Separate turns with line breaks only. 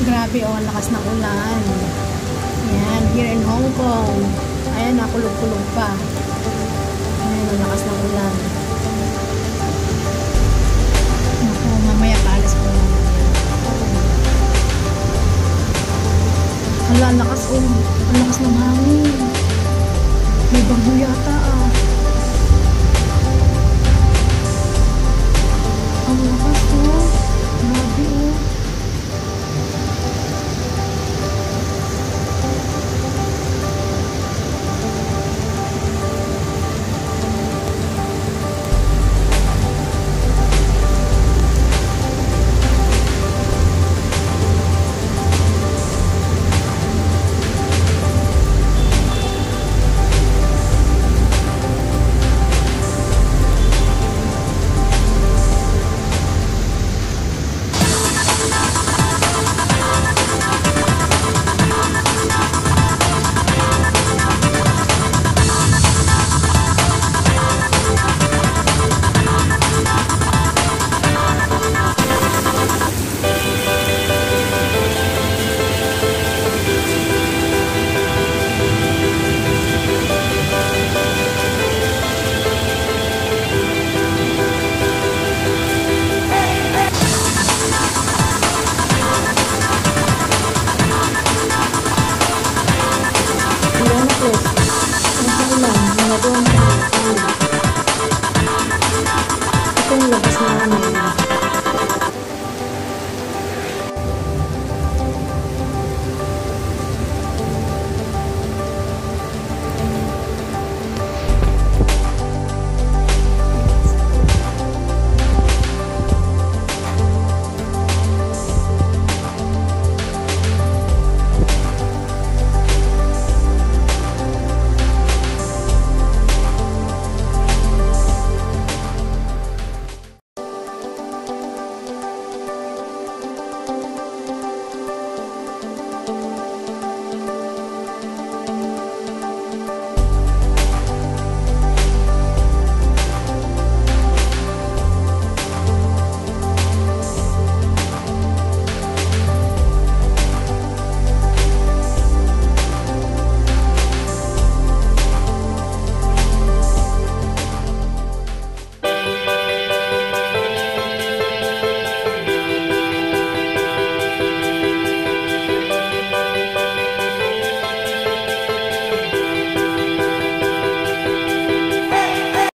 Grabe, oh, ang lakas ng ulan. Yan, here in Hong Kong. Ayan, nakulog-kulog pa. Ayan, ang lakas ng ulan. Naku, mamaya paalis ko lang. Hala, ang lakas, oh. Ang lakas ng hangin. May bagyo yata, ah. Ang lakas, oh. Grabe, oh.